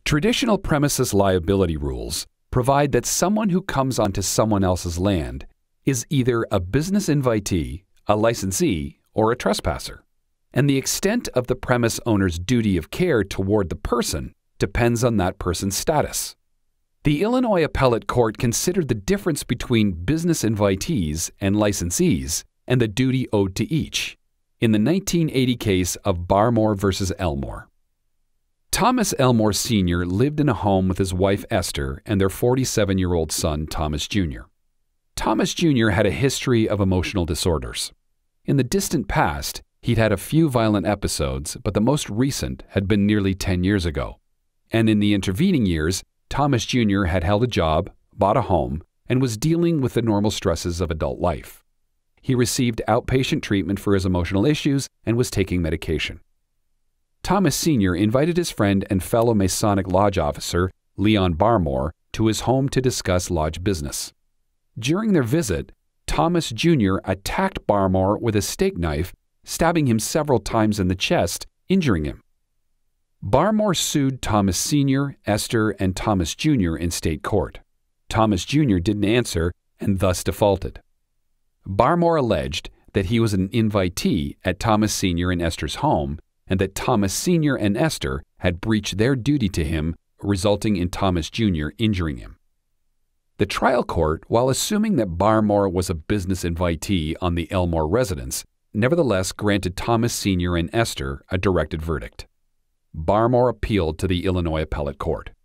Traditional premises liability rules provide that someone who comes onto someone else's land is either a business invitee, a licensee, or a trespasser, and the extent of the premise owner's duty of care toward the person depends on that person's status. The Illinois Appellate Court considered the difference between business invitees and licensees and the duty owed to each in the 1980 case of Barmore v. Elmore. Thomas Elmore Senior lived in a home with his wife Esther and their 47-year-old son Thomas Jr. Thomas Jr. had a history of emotional disorders. In the distant past, he'd had a few violent episodes, but the most recent had been nearly 10 years ago. And in the intervening years, Thomas Jr. had held a job, bought a home, and was dealing with the normal stresses of adult life. He received outpatient treatment for his emotional issues and was taking medication. Thomas Senior invited his friend and fellow Masonic Lodge officer, Leon Barmore, to his home to discuss lodge business. During their visit, Thomas Jr. attacked Barmore with a steak knife, stabbing him several times in the chest, injuring him. Barmore sued Thomas Senior, Esther, and Thomas Jr. in state court. Thomas Jr. didn't answer and thus defaulted. Barmore alleged that he was an invitee at Thomas Senior and Esther's home and that Thomas Senior and Esther had breached their duty to him, resulting in Thomas Jr. injuring him. The trial court, while assuming that Barmore was a business invitee on the Elmore residence, nevertheless granted Thomas Senior and Esther a directed verdict. Barmore appealed to the Illinois Appellate Court.